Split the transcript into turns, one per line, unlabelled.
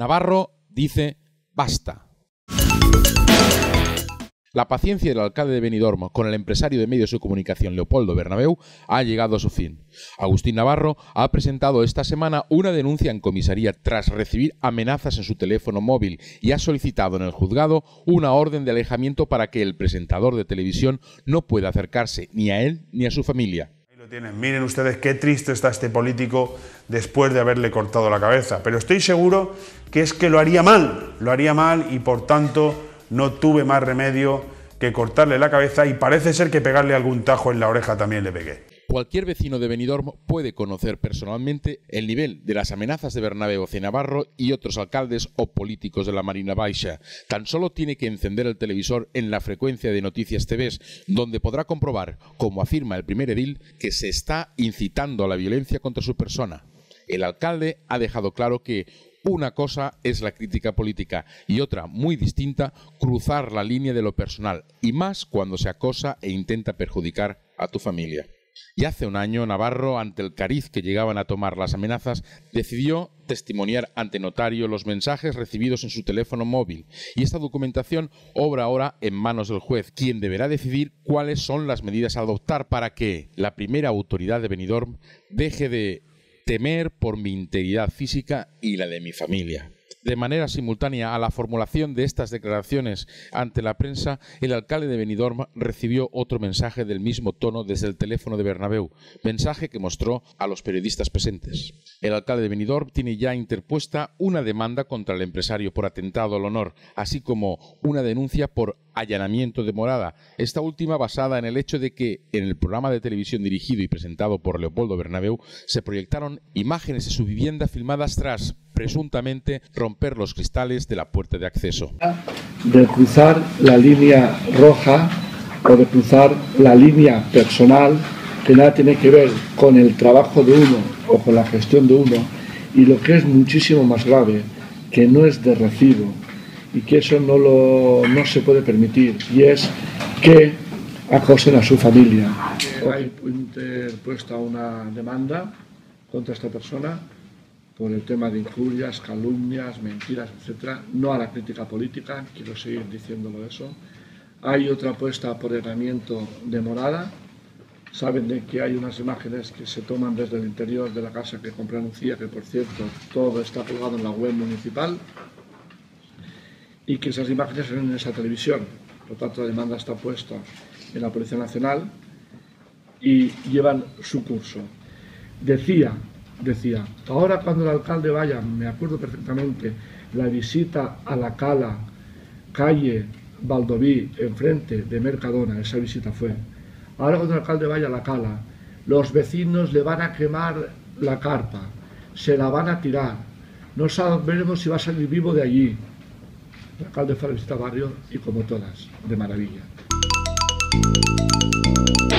Navarro dice basta. La paciencia del alcalde de Benidorm con el empresario de medios de comunicación Leopoldo Bernabéu ha llegado a su fin. Agustín Navarro ha presentado esta semana una denuncia en comisaría tras recibir amenazas en su teléfono móvil y ha solicitado en el juzgado una orden de alejamiento para que el presentador de televisión no pueda acercarse ni a él ni a su familia.
Ahí lo tienen. Miren ustedes qué triste está este político después de haberle cortado la cabeza. Pero estoy seguro que es que lo haría mal y por tanto no tuve más remedio que cortarle la cabeza y parece ser que pegarle algún tajo en la oreja también le pegué.
Cualquier vecino de Benidorm puede conocer personalmente el nivel de las amenazas de Bernabéu hacia Navarro y otros alcaldes o políticos de la Marina Baixa. Tan solo tiene que encender el televisor en la frecuencia de Noticias TV, donde podrá comprobar, como afirma el primer edil, que se está incitando a la violencia contra su persona. El alcalde ha dejado claro que una cosa es la crítica política y otra, muy distinta, cruzar la línea de lo personal, y más cuando se acosa e intenta perjudicar a tu familia. Y hace un año, Navarro, ante el cariz que llegaban a tomar las amenazas, decidió testimoniar ante notario los mensajes recibidos en su teléfono móvil. Y esta documentación obra ahora en manos del juez, quien deberá decidir cuáles son las medidas a adoptar para que la primera autoridad de Benidorm deje de temer por mi integridad física y la de mi familia. De manera simultánea a la formulación de estas declaraciones ante la prensa, el alcalde de Benidorm recibió otro mensaje del mismo tono desde el teléfono de Bernabéu, mensaje que mostró a los periodistas presentes. El alcalde de Benidorm tiene ya interpuesta una demanda contra el empresario por atentado al honor, así como una denuncia por allanamiento de morada, esta última basada en el hecho de que en el programa de televisión dirigido y presentado por Leopoldo Bernabéu se proyectaron imágenes de su vivienda filmadas tras, presuntamente, romper los cristales de la puerta de acceso.
De cruzar la línea roja o de cruzar la línea personal que nada tiene que ver con el trabajo de uno o con la gestión de uno, y lo que es muchísimo más grave, que no es de recibo y que eso no se puede permitir, y es que acosen a su familia. Hay interpuesta una demanda contra esta persona por el tema de injurias, calumnias, mentiras, etc. No a la crítica política, quiero seguir diciéndolo eso. Hay otra puesta por allanamiento de morada. Saben de que hay unas imágenes que se toman desde el interior de la casa que compré Lucía, que por cierto todo está colgado en la web municipal, y que esas imágenes son en esa televisión. Por tanto, la demanda está puesta en la Policía Nacional y llevan su curso. Decía, ahora cuando el alcalde vaya, me acuerdo perfectamente, la visita a la Cala, calle Valdoví, enfrente de Mercadona, esa visita fue. Ahora cuando el alcalde vaya a la Cala, los vecinos le van a quemar la carpa, se la van a tirar, no sabremos si va a salir vivo de allí. El alcalde fue a la visita al barrio y como todas, de maravilla.